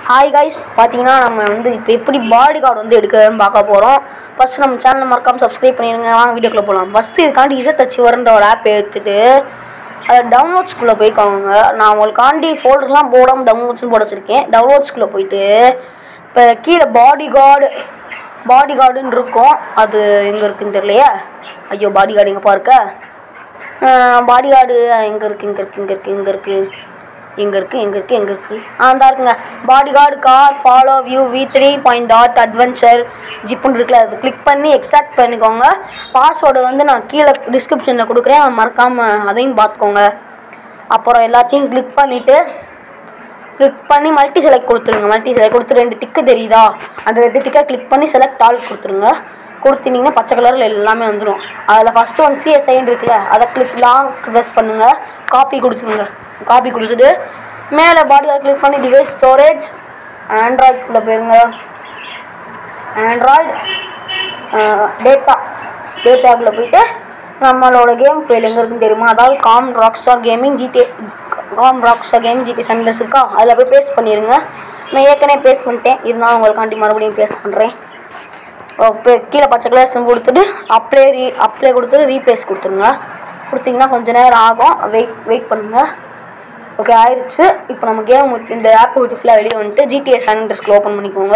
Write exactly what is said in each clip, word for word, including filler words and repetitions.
Hi guys, பார்த்தீங்கன்னா நம்ம வந்து இப்போ எப்படி பாடி கார்டு வந்து எடுக்கிறதுன்னு பார்க்க போகிறோம். ஃபஸ்ட்டு நம்ம சேனலை மறக்காமல் சப்ஸ்கிரைப் பண்ணிடுங்க. வாங்க வீடியோக்குள்ளே போகலாம். ஃபஸ்ட்டு இதுக்காண்டி இசத்தச்சு வரன்ற ஒரு ஆப் எடுத்துகிட்டு அதை டவுன்லோட்ஸ்குள்ளே போய்க்கோங்க. நான் உங்களுக்காண்டி ஃபோல்டர்லாம் போடாமல் டவுன்லோட்ஸ்னு போட வச்சுருக்கேன். டவுன்லோட்ஸ்குள்ளே போயிட்டு இப்போ கீழே பாடி கார்டு பாடி கார்டுன்னு இருக்கும். அது எங்கே இருக்குதுன்னு தெரியலையே. ஐயோ, பாடி கார்டு எங்கேப்பா இருக்க? பாடி கார்டு எங்கே இருக்குது இங்கே இருக்குது இங்கே இருக்குது இங்கே இருக்குது எங்கே இருக்குது எங்கே இருக்குது எங்கே இருக்குது ஆ தான் இருக்குங்க. Body card car follow view v three point dot adventure ஜிப்புன்னு இருக்குல்ல, அது கிளிக் பண்ணி எக்ஸ்ட்ராக்ட் பண்ணிக்கோங்க. பாஸ்வேர்டு வந்து நான் கீழே டிஸ்கிரிப்ஷனில் கொடுக்குறேன், அதை மறக்காமல் அதையும் பார்த்துக்கோங்க. அப்புறம் எல்லாத்தையும் கிளிக் பண்ணிவிட்டு கிளிக் பண்ணி மல்டி செலக்ட் கொடுத்துருங்க. மல்டி செலக்ட் கொடுத்து ரெண்டு டிக்கு தெரியுதா, அந்த ரெண்டு டிக்கை கிளிக் பண்ணி செலக்ட் ஆல் கொடுத்துருங்க. கொடுத்தீங்கன்னா பச்சை கலரில் எல்லாமே வந்துடும். அதில் ஃபஸ்ட்டு ஒன் சிஎஸ்ஐன்னு இருக்குல்ல, அதை கிளிக் லாங் ப்ரெஸ் பண்ணுங்கள். காப்பி கொடுத்துருங்க. காப்பி கொடுத்துட்டு மேலே பாடி கார்டு கிளிக் பண்ணி டிவைஸ் ஸ்டோரேஜ் ஆண்ட்ராய்டுக்குள்ளே போயிருங்க. ஆண்ட்ராய்டு டேட்டா டேட்டாக்குள்ளே போயிட்டு நம்மளோட கேம் ஃபைல் எங்கே இருக்குன்னு தெரியுமா, அதாவது com Rockstar gaming GT com Rockstar gaming GT Sanders இருக்கா, அதில் போய் பேஸ்ட் பண்ணிடுங்க. நான் ஏற்கனவே பேஸ்ட் பண்ணிட்டேன், இருந்தாலும் உங்களுக்காண்டி மறுபடியும் பேஸ்ட் பண்ணுறேன். ஓகே, கீழே பச்சை கலர் சிம் கொடுத்துட்டு அப்ளை ரீ அப்ளை கொடுத்துட்டு ரீப்ளேஸ் கொடுத்துருங்க. கொடுத்தீங்கன்னா கொஞ்சம் நேரம் ஆகும், வெயிட் வெயிட் பண்ணுங்கள். ஓகே, ஆயிடுச்சு. இப்போ நம்ம கேம் இந்த ஆப் விட்டு ஃபுல்லாக வெளியே வந்துட்டு ஜிடிஏ சாண்டர்ஸ்க்கு ஓப்பன் பண்ணிக்கோங்க.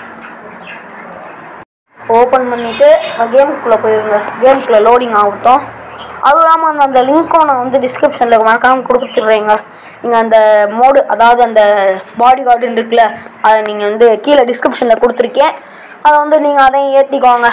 ஓப்பன் பண்ணிவிட்டு கேமுக்குள்ளே போயிருங்க. கேமுக்குள்ளே லோடிங் ஆகட்டும். அதுவும் இல்லாமல் அந்த அந்த லிங்க்கும் நான் வந்து டிஸ்கிரிப்ஷனில் மறக்காமல் கொடுத்துட்றேங்க. நீங்கள் அந்த மோடு, அதாவது அந்த பாடி கார்டுன்னு இருக்குல்ல, அதை நீங்கள் வந்து கீழே டிஸ்கிரிப்ஷனில் கொடுத்துருக்கேன். அதை வந்து நீங்கள் அதையும் ஏற்றிக்கோங்க.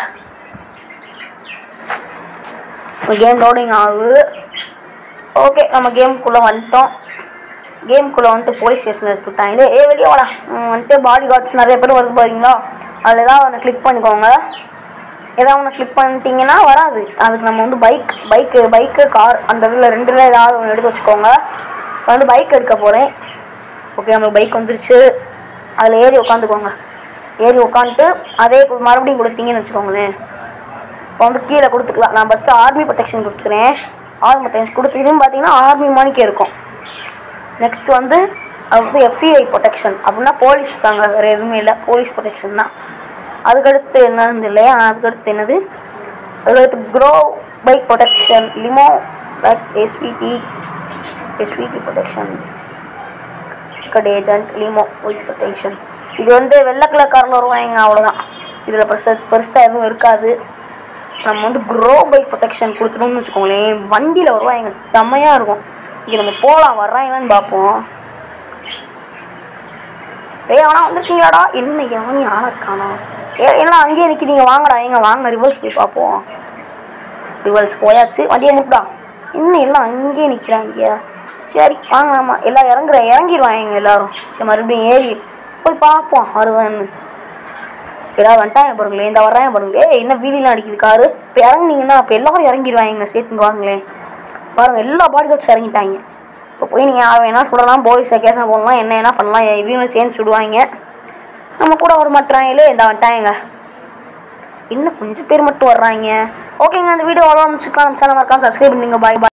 கேம் லோடிங் ஆகுது. ஓகே, நம்ம கேமுக்குள்ளே வந்துட்டோம். கேமுக்குள்ளே வந்துட்டு போலீஸ் ஸ்டேஷன் எடுத்துட்டாங்களே, ஏ வெளியே வாடா. வந்துட்டு பாடி கார்ட்ஸ் நிறைய பேர் வருது பார்த்தீங்களா, அதில் ஏதாவது ஒன்று கிளிக் பண்ணிக்கோங்க. ஏதாவது ஒன்று கிளிக் பண்ணிட்டீங்கன்னா வராது. அதுக்கு நம்ம வந்து பைக் பைக்கு பைக்கு கார் அந்த இதில் ரெண்டில் ஏதாவது ஒன்று எடுத்து வச்சுக்கோங்க. இப்போ வந்து பைக் எடுக்க போகிறேன். ஓகே, நம்மளுக்கு பைக் வந்துருச்சு. அதில் ஏறி உட்காந்துக்கோங்க. ஏறி உட்காந்துட்டு அதே மறுபடியும் கொடுத்தீங்கன்னு வச்சுக்கோங்களேன். இப்போ வந்து கீழே கொடுத்துக்கலாம். நான் ஃபஸ்ட்டு ஆர்மி ப்ரொடெக்ஷன் கொடுத்துக்கிறேன். ஆர்மி ப்ரொடெக்ஷன் கொடுத்துக்கிட்டு பார்த்தீங்கன்னா ஆர்மி மணிக்கே இருக்கும். நெக்ஸ்ட் வந்து அது வந்து எஃப்இஐ ப்ரொடெக்ஷன் அப்படின்னா போலீஸ் தாங்க, வேறு எதுவுமே இல்லை, போலீஸ் ப்ரொடெக்ஷன் தான். அதுக்கடுத்து என்னது இல்லையா, அதுக்கடுத்து என்னது அதுக்கடுத்து crow bike protection limo bike SVD SVD protection agent limo white protection. இது வந்து வெள்ளை கலர் காரில் வருவாங்க, அவ்வளோதான். இதில் பெருசாக பெருசாக எதுவும் இருக்காது. நம்ம வந்து க்ரோ பைக் ப்ரொடெக்ஷன் கொடுத்துட்டோம்னு வச்சுக்கோங்களேன், வண்டியில் வருவாங்க, செம்மையாக இருக்கும். இங்கே நம்ம போகலாம், வர்றாங்கன்னு பார்ப்போம். ஏ ஆனால் வந்திருக்கீங்களாடா, என்ன எவனி ஆளை காணோம். ஏ எல்லாம் அங்கேயே நிற்கிறீங்க, வாங்கடா, எங்க வாங்க ரிவர்ஸ் போய் பார்ப்போம். ரிவர்ஸ் போயாச்சு, வண்டியை நிற்படா. இன்னும் எல்லாம் அங்கேயே நிற்கிறாங்க. சரி வாங்க, ஆமாம் எல்லாம் இறங்குற இறங்கிடுவாங்க எல்லோரும். சரி மறுபடியும் ஏறி போய் பார்ப்போம் வருதான்னு. ஏதாவது வந்துட்டாங்க பாருங்களேன், இந்த வர்றாங்க பாருங்களே, என்ன வீலிலாம் அடிக்குது காரு. இப்போ இறங்குனீங்கன்னா அப்போ எல்லோரும் இறங்கிடுவாங்க, சேர்த்துங்க வாங்களேன். பாருங்கள், எல்லா பாடி கார்ட்ஸ் இறங்கிட்டாங்க. இப்போ போய் நீங்கள் யார் வேணால் சுடலாம், போலீஸை கேஸாக போடலாம், என்ன என்ன பண்ணலாம், இவங்களும் சேர்ந்து சுடுவாங்க. நம்ம கூட வர மாட்டாங்களே, இந்த வந்துட்டாங்க. இன்னும் கொஞ்சம் பேர் மட்டும் வர்றாங்க. ஓகேங்க, அந்த வீடியோ அவ்வளோ முடிச்சுக்கலாம். நம்ம சேனல் மறக்காம சப்ஸ்கிரைப் பண்ணுங்க. பாய் பாய்.